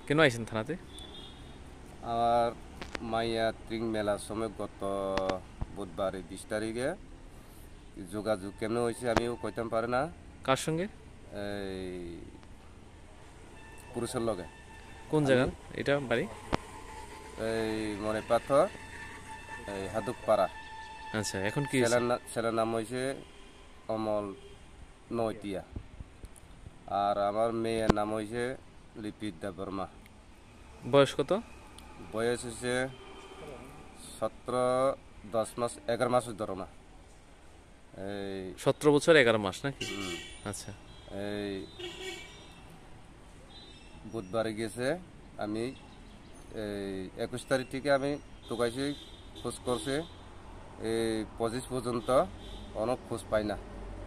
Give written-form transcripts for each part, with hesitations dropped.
কেন আইছেন থানাতে? আমার মাইয়া ত্রিং মেলার সময় গত বুধবার 20 তারিখে যোগাযোগ কেমন হয়েছে আমিও কইতাম পারে না। কার সঙ্গে? এই পুরুষের লগে কোন আমি জায়গার এটা বাড়ি? এই মনে পাথর এই হাদুকপাড়া। আচ্ছা, এখন কি হয়েছে? ছেলের নাম হয়েছে অমল নৈতিয়া, আর আমার মেয়ের নাম হয়েছে লিপিদ্যা বর্মা। বয়স কত? বয়স হচ্ছে 10 মাস 11 মাস ধরো না। এই 17 বছর 11 মাস নাকি? হুম, আচ্ছা। এই বুধবারে গেছে। আমি এই 21 তারিখ থেকে আমি টোকাইছি, খোঁজ করছে এই 25 পর্যন্ত অনেক খোঁজ পাই না।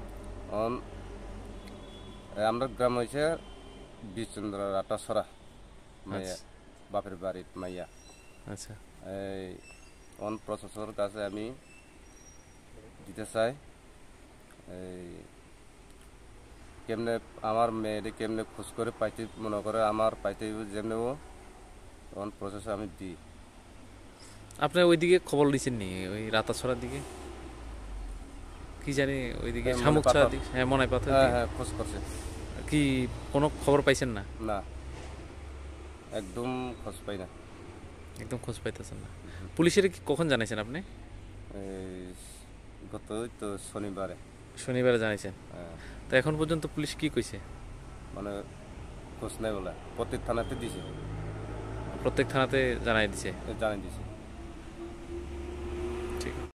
আমরা গ্রাম হয়েছে বিচন্দ্র রাটাসরা মাইয়া, আচ্ছা বাপের বাড়ির মাইয়া। আচ্ছা। এই প্রশাসনের কাছে আমি দিতে চাই এই কেমনে আমার মেয়েরে কেমনে খোঁজ করে পাইতে, মনে করে আমার পাইতে যেমনি প্রসেস আমি দিই। আপনার ওইদিকে খবর দিচ্ছেন নি, ওই রাতাছড়ার দিকে কি জানি ওইদিকে হ্যাঁ, শামুকছড়ার দিকে, হ্যাঁ মনে পাথর হ্যাঁ দিকে হ্যাঁ খোঁজ করছে। কি কোনো খবর পাইছেন না? না, একদম খোঁজ পাই না। একদম খোঁজ পাইতেছেন না? পুলিশের কি কখন জানাইছেন আপনি? এই গত তো শনিবারে। শনিবারে জানাইছেন? হ্যাঁ, তো এখন পর্যন্ত পুলিশ কি কইছে? মানে খোঁজ নাই বলে প্রত্যেক থানাতে দিছে, প্রত্যেক থানাতে জানাই দিছে? জানিয়ে দিছে। ঠিক।